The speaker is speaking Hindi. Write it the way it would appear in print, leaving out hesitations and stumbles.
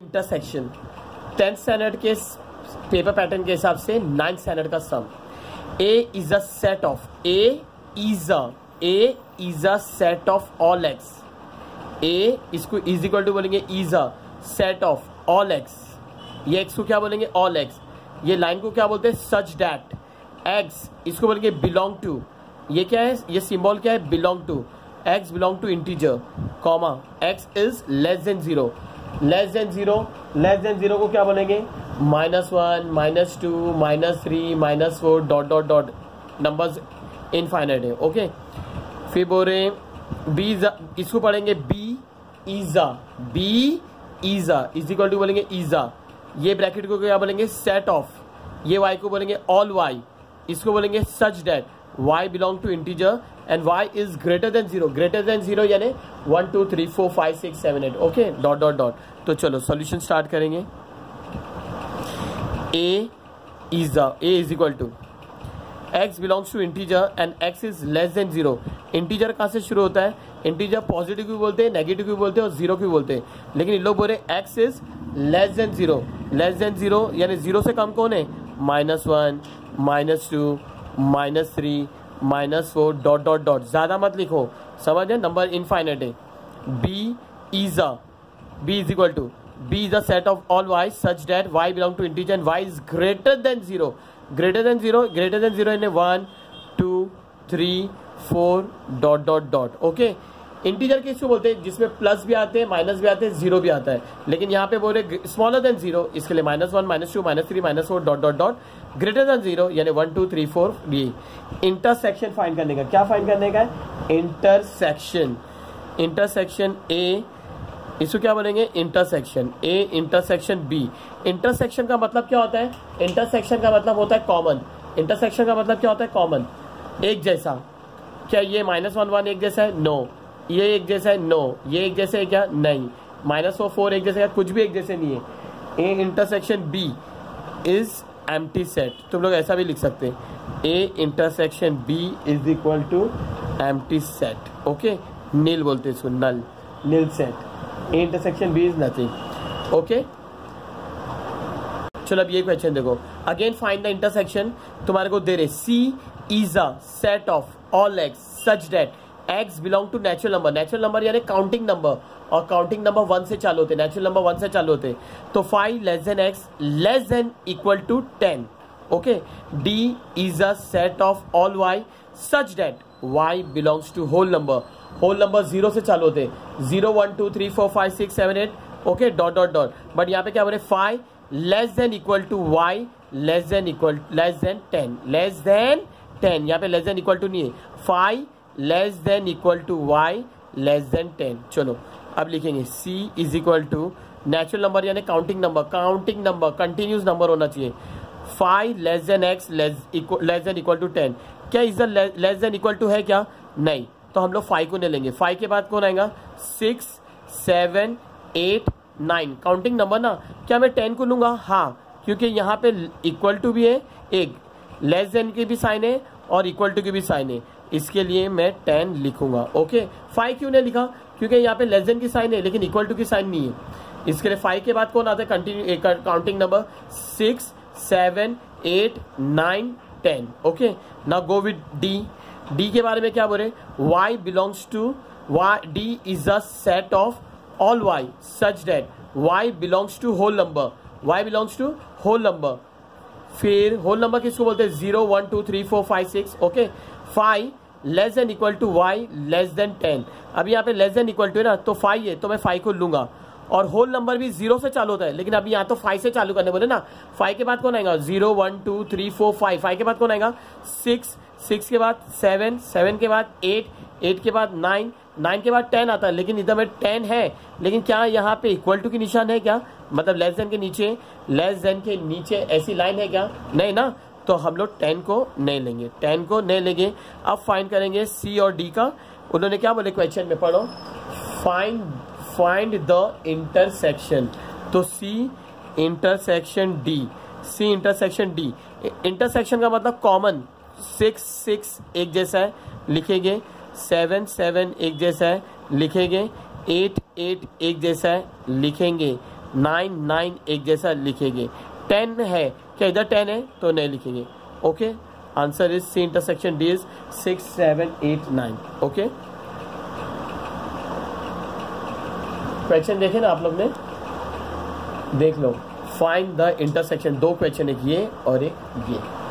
इंटरसेक्शन 10th स्टैंडर्ड के पेपर पैटर्न के हिसाब से 9th स्टैंडर्ड का sum. A is a set of A is a set of all x. A इसको इज इक्वल टू बोलेंगे is a set of all x. ये एक्स को क्या बोलेंगे ऑल एक्स। ये लाइन को क्या बोलते हैं सच डैट एक्स इसको बोलेंगे बिलोंग टू। ये क्या है ये सिंबल क्या है belong to x belong to integer comma x is less than zero. Less than zero को क्या बोलेंगे -1 -2 -3 -4 dot dot dot numbers infinite है। ओके फिर बोल रहे बी इसको पढ़ेंगे बी इजा इज इक्वल टू बोलेंगे इजा। ये ब्रैकेट को क्या बोलेंगे सेट ऑफ। ये वाई को बोलेंगे ऑल वाई। इसको बोलेंगे such that y belong to integer and y is greater than zero यानी 1 2 3 4 5 6 7 8 ओके डॉट डॉट डॉट। तो चलो सॉल्यूशन स्टार्ट करेंगे। a is equal to x belongs to integer and x is less than zero. Integer कहाँ से शुरू होता है इंटीजर पॉजिटिव भी बोलते हैं नेगेटिव भी बोलते हैं और जीरो भी बोलते हैं लेकिन इन लोग बोल रहे x is less than zero यानी जीरो से कम कौन है -1 -2 -3 -4 डॉट डॉट डॉट। ज्यादा मत लिखो समझ नंबर इनफाइनाइट है। b is equal to b is a set of all y such that y belong to integer and y is greater than zero यानी 1 2 3 4 dot dot dot. Okay integer किसको बोलते हैं जिसमें प्लस भी आते हैं माइनस भी आते हैं जीरो भी आता है लेकिन यहाँ पे बोल रहे स्मॉलर देन जीरो इसके लिए -1 -2 -3 -4 dot dot dot greater than zero यानी 1 2 3 4 ये इंटरसेक्शन फाइंड करने का। क्या फाइंड करने का है इंटरसेक्शन ए इसको क्या बोलेंगे intersection A intersection B. Intersection का मतलब क्या होता है इंटरसेक्शन का मतलब होता है कॉमन। इंटरसेक्शन का मतलब क्या होता है कॉमन एक जैसा। क्या ये -1 1 एक जैसा है नो ये एक जैसा है नो ये एक जैसे है क्या नहीं -4 4 एक जैसे है कुछ भी एक जैसे नहीं है। A intersection B is empty set. तुम लोग ऐसा भी लिख सकते हैं A intersection B is equal to empty set. Okay nil बोलते हैं इसको nil set. A intersection B is nothing. Okay चलो अब ये क्वेश्चन देखो अगेन फाइंड द इंटरसेक्शन। तुम्हारे को दे रहे C is a set of all x such that x belong to natural number यानी काउंटिंग नंबर और काउंटिंग नंबर 1 से चालू होते नेचुरल नंबर 1 से चालू होते तो 5 less than x less than equal to 10। Okay d is a set of all y such that y belongs to whole number 0 से चालू होते 0 1 2 3 4 5 6 7 8 okay dot dot dot. But यहाँ पे क्या बोले 5 less than equal to y less than 10 यहाँ पे लेस देन इक्वल टू नहीं है 5 less than equal to y less than 10। चलो अब लिखेंगे c is equal to natural number यानी काउंटिंग नंबर कंटिन्यूस नंबर होना चाहिए 5 less than x less than equal to 10। क्या is less than equal to है क्या नहीं तो हम लोग 5 को नहीं लेंगे 5 के बाद कौन आएगा 6 7 8 9 काउंटिंग नंबर ना। क्या मैं 10 को लूंगा हाँ क्योंकि यहाँ पे इक्वल टू भी है एक लेस देन की भी साइन है और इक्वल टू की भी साइन है इसके लिए मैं 10 लिखूंगा। ओके 5 क्यों नहीं लिखा क्योंकि यहाँ पे लेस देन की साइन है लेकिन इक्वल टू की साइन नहीं है इसके लिए 5 के बाद कौन आता है continue counting number 6 7 8 9 10। Okay now go with D के बारे में क्या बोल रहे y belongs to d is a set of all y such that y belongs to whole number. फिर होल नंबर किसको बोलते हैं 0 1 2 3 4 5 6 okay 5 less than equal to y less than 10। अब यहाँ पे लेस देन इक्वल टू है ना तो 5 है तो मैं 5 को लूंगा और होल नंबर भी 0 से चालू होता है लेकिन अभी यहाँ तो 5 से चालू करने बोले ना 5 के बाद कौन आएगा 0 1 2 3 4 5 5 के बाद कौन आएगा 6 के बाद 7 के बाद 8 के बाद 9 के बाद 10 आता है लेकिन इधर में 10 है लेकिन क्या यहाँ पे इक्वल टू की निशान है क्या मतलब लेस देन के नीचे ऐसी लाइन है क्या नहीं ना तो हम लोग 10 को नहीं लेंगे। अब फाइंड करेंगे सी और डी का। उन्होंने क्या बोले क्वेश्चन में पढ़ो फाइंड द इंटरसेक्शन तो सी इंटरसेक्शन डी इंटरसेक्शन का मतलब कॉमन 6 एक जैसा है लिखेंगे 7 एक जैसा है लिखेंगे 8 एक जैसा है लिखेंगे 9 9 एक जैसा लिखेंगे। 10 है क्या, इधर 10 है तो नहीं लिखेंगे। Okay, answer is C intersection D is 6 7 8 9। Okay, question देखे ना आप लोग ने, देख लो। फाइंड द इंटरसेक्शन, दो क्वेश्चन, एक ये और एक ये।